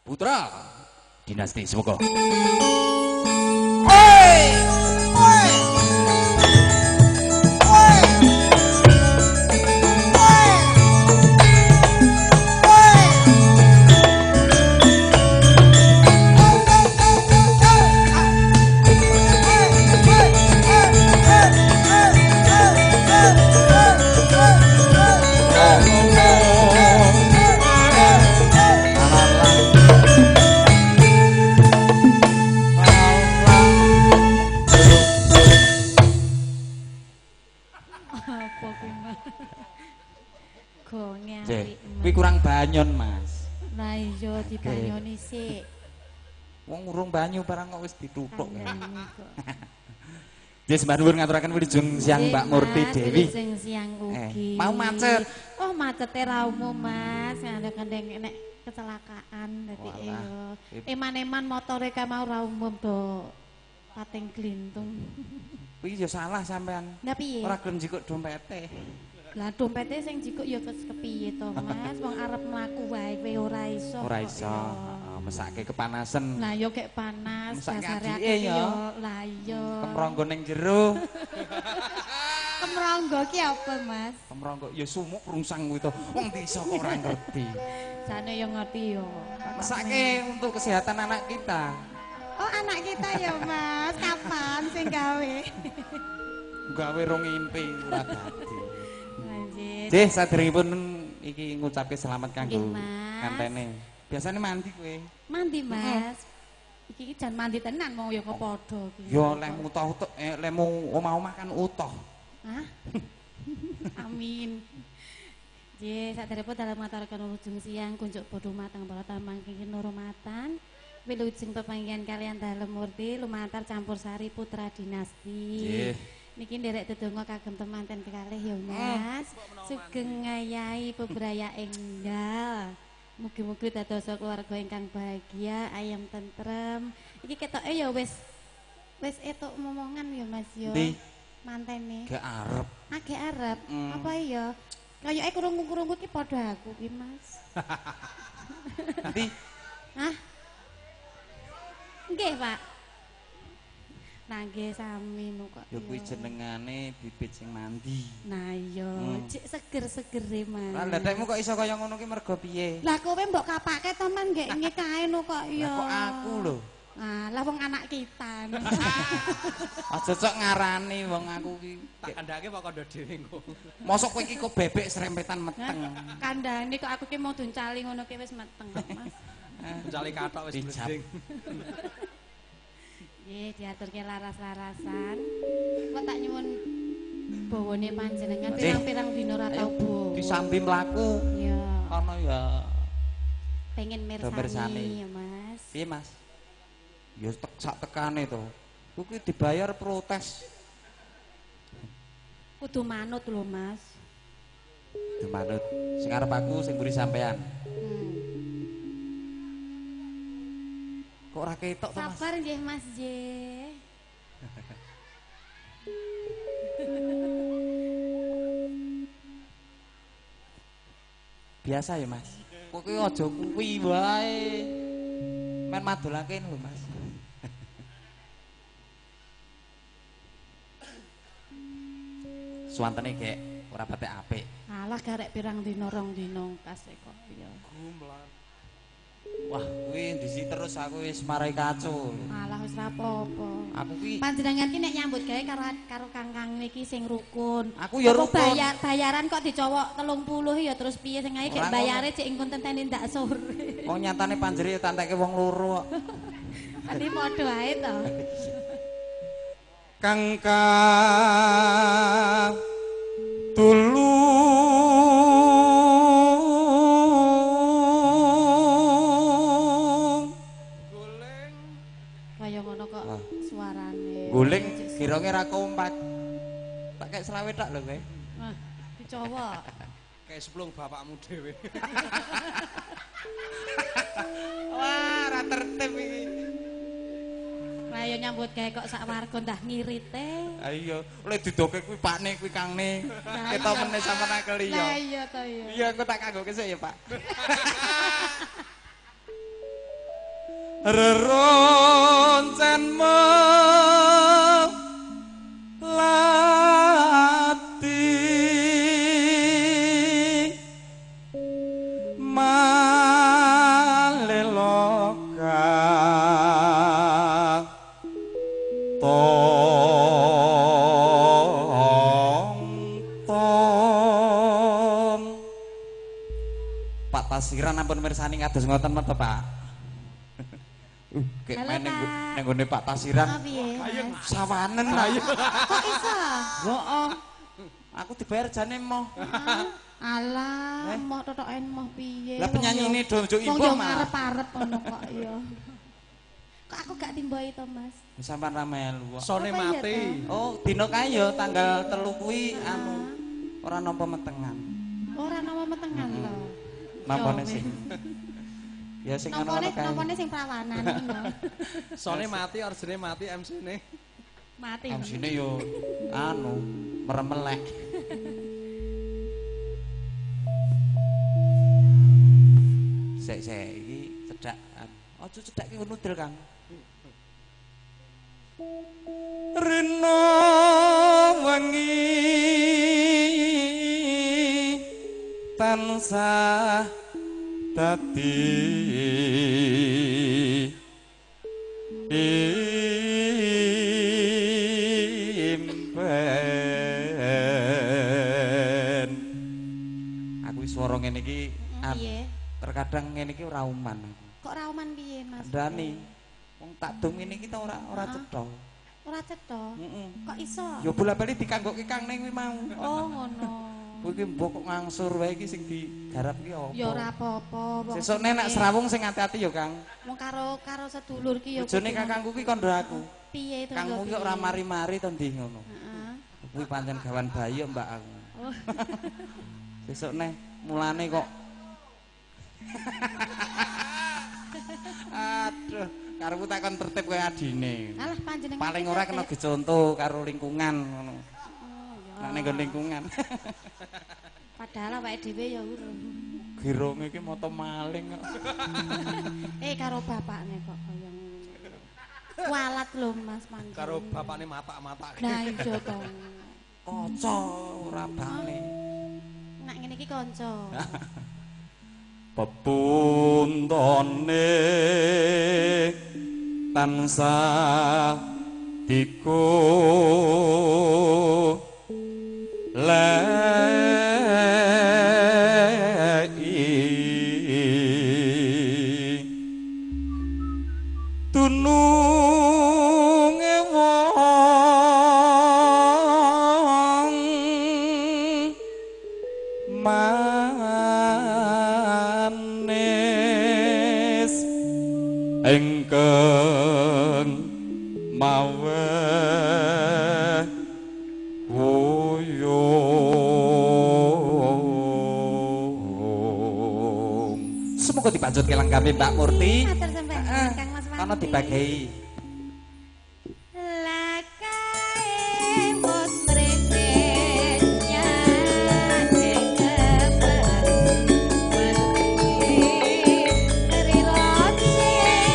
Putra Dinasti semoga. Kuwi kurang banyon, Mas. Lah iya dibanyoni sik. Wong urung banyu barang kok wis dituthuk. Nggih, sembah nuwun ngaturaken wilujeng siang Mbak Murti Dewi. Wilujeng siang ugi. Mau macet. Oh, macete ra umum, Mas. Ngandeng-ngandeng nek kecelakaan dadi eman-eman motore ka mau ra umum do pating glintung. Kuwi ya salah sampean. Lah piye? Ora gelem jikuk dompete. Lah dompete sing jikuk ya kepiye to, Mas? Wong arep mlaku wae kowe ora iso. Ora iso. Mesake kepanasan. Lah yo kek panas, dasare adike yo. Lah iya. Kemronggo ning jero. Kemronggo ki apa, Mas? Kemronggo ya sumuk rungsang kuwi to. Wong desa kok ora ngerti. Jane yo ngerti yo. Mesake untuk kesehatan anak kita. Oh, anak kita ya, Mas. Kapan sing gawe? Gawe rong impi ora dadi. Lanjut. Nggih, saderengipun iki ngucapke selamat kanggo ngantene. Biasane mandi kowe. Mandi, Mas. Iki jan mandi tenan mau ya kok padha iki. Ya lemu utuh lemu omah-omah kan utuh. Hah? Amin. Nggih, saderengipun dalem ngaturaken wilujeng siang kunjuk bodho mateng para tamu kenging nurmatan. Wilujeng pepanggihan kalian Dalem Murti lumantar campur sari putra dinasti. Nggih. Niki nderek dedonga kagem temanten kekalih ya Mas. Sugeng ngayahi bebraya enggal. Mugi-mugi dadosa keluarga ingkang bahagia, ayam tentrem. Iki ketoke ya wis etuk momongan ya Mas ya. Ndi? Mantene. Gak arep. Ah gak arep. Apa iya? Kayake krungu-krungu ki padha aku ki Mas. Nanti Hah? Nggih, Pak. Nah, nggih sami nu kok. ya kuwi jenengane bibit sing mandi. Nah, iya, cek seger-segere, Mas. Lah ndadekmu kok iso kaya ngono ki mergo piye? Lah kowe mbok kapake to, Man, nggih kae nu kok iya. Lah kok aku lho. Ah, lah wong anak kita. Aja cok ngarani wong aku ki. Tak kandhake kok kandha dhewe engko. Mosok kowe iki kok bebek serempetan meteng. Kandhane kok aku ki mau duncali ngono ki wis meteng kok, Mas. Mencali kathok wis blending. Nggih, diaturke laras-larasan. Kok tak nyuwun bawane panjenengan pirang-pirang dina ra tau bu. Disambi mlaku. Iya. Ana ya. Pengen mirsani ya, Mas. Piye, Mas? Ya sak tekane to. Kuwi dibayar protes. Kudu manut lho, Mas. Manut. Sing arep aku sing mburi sampean. Kok ora ketok to, Mas? Sabar nggih, Mas J. Biasa ya, Mas. Kok kuwi aja kuwi wae. Men madulake lho, Mas. Suwantene gek ora patek apik. Alah garek pirang dina rong dina kas kok iya. Gumblan. Wah, kuwi ndisi terus aku wis marai kacau. Alah wis ra apa-apa. Aku ki Panjenengan ki nek nyambut gawe karo Kang niki sing rukun. Aku ya rukun. Bayaran kok dicowok 30 ya terus piye sing ae gek Ora bayare cek engko tenteni ndak sore. wong nyatane panjere ya tanteke wong loro kok. Ati padha ae to. Kangka tulung Kaya ngono kok suarane. guling gironge ra kompak. Tak kek selawe tak lho kowe. Wah, dicowok. Kayak seplung bapakmu dhewe. Wah, ra tertib iki. Lah ya nyambut gawe kok sak warga ndah ngirite. Ha iya, oleh didoke kuwi pakne kuwi kangne. Ketok meneh sampean akel iya. Lah iya to ya. Iya, engko tak kanggoke sik ya, Pak. reroncen melati maleloka tong Pak Tasiran ampun mirsani kados ngoten meta Pak. Kayak main ning nggone Pak Tasiran. Sawanen ayo. Kok iso? Heeh. Aku dibayar jane moh. Alah, moh totoken moh piye? Lah penyanyine do njuk Wong imbuh yo mah. arep-arep ngono kok ya. Kok aku gak timbohi to, Mas? Sampeyan ra melu kok. Sone Apa iya, mati. Oh, dina kae yo tanggal 3 kuwi anu ora nampa metengan. Ora nama metengan to. Nampane sing. Ya sing ana-ana kae. Nampane sing prawanan ngono. Sone mati, orjene mati, MC-ne. Mati. MC-ne yo anu meremelek. Sik iki cedhak. Aja cedhak ki nudel, Kang. Rena wengi tansah dadi impen. Aku swara ngene iki Piye? terkadang ngene iki ora uman. Kok rauman piye, Mas? Andani wong tak dum ngene iki ta ora cetha. Ora cetha. Heeh. Kok iso? Ya bola-bali dikanggokke Kang ning kuwi mau. Oh, ngono. Kowe iki mbok kok ngangsur wae iki sing digarap ki apa? Ya ora apa-apa. Sesuk nek srawung sing ati-ati ya, Kang. Wong karo sedulur ki ya. Bojone kakangku ki kandha aku. Piye to? Kangmu ki ora mari-mari to ndi ngono. Heeh. Kuwi pancen gawan bayi mbak aku. Oh. Sesuk neh mulane kok. Aduh, karepku takon tertib kowe adine. Alah panjenengan. Paling ora kena dicontoh karo lingkungan ngono. Oh, ya. Nek ning lingkungan. Padahal awake dhewe ya urung. Girong iki moto maling kok. Karo bapakne kok kaya ngono. Kualat lho Mas Mangga. Karo bapakne matak-matak. Nah iya to. Kaca ora bane. Nek ngene iki kanca. Pepuntone tansah diku lei tununge wong manis engkeng mawe woyong semoga dipanjutke langgabe Mbak Murti. Matur sampeyan Kang Mas Mangga. Ana dibagi. Lakae mos mrene nyane kepen dari loce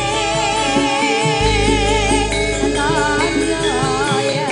ya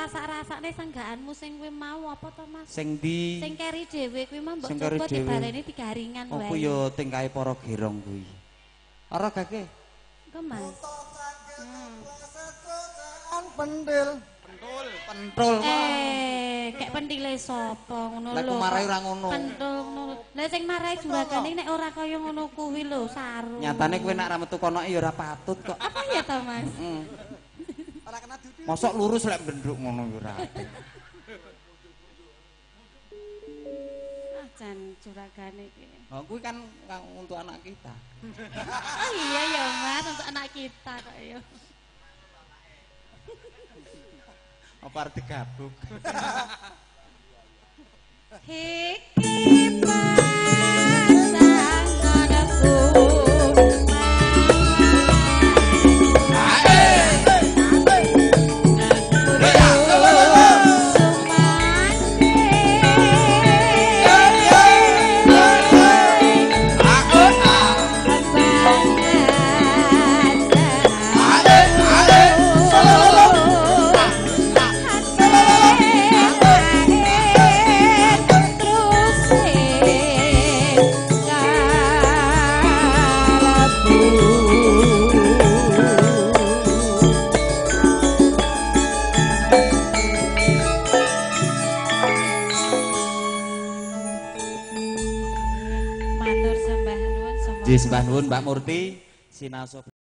rasa-rasane senggaanmu sing kuwi mau apa to Mas? Sing ndi? Sing keri dhewe kuwi mah mbok Sing keri coba dhewe. dibaleni digaringan wae. Apa ya tingkahe para gerong kuwi. Ora gake. Engko Mas. Pentil. Pentul mah. Kayak pentile sapa ngono Lah lho. ku marai ora ngono. Pentul ngono. Lah sing marai juragane nek ora kaya ngono kuwi lho, saru. Nyatane kowe nek ra metu kono ya ora patut kok. Apa ya to Mas? Ora kena dudu. Mosok lurus lek benduk ngono ya ora. Ah jan juragane iki. Oh kuwi kan untuk anak kita. Oh iya ya Mas, untuk anak kita kok ya. Apa arti gabuk? Iki pasanganku matur sembah nuwun Nggih sembah nuwun Mbak Murti. Sinau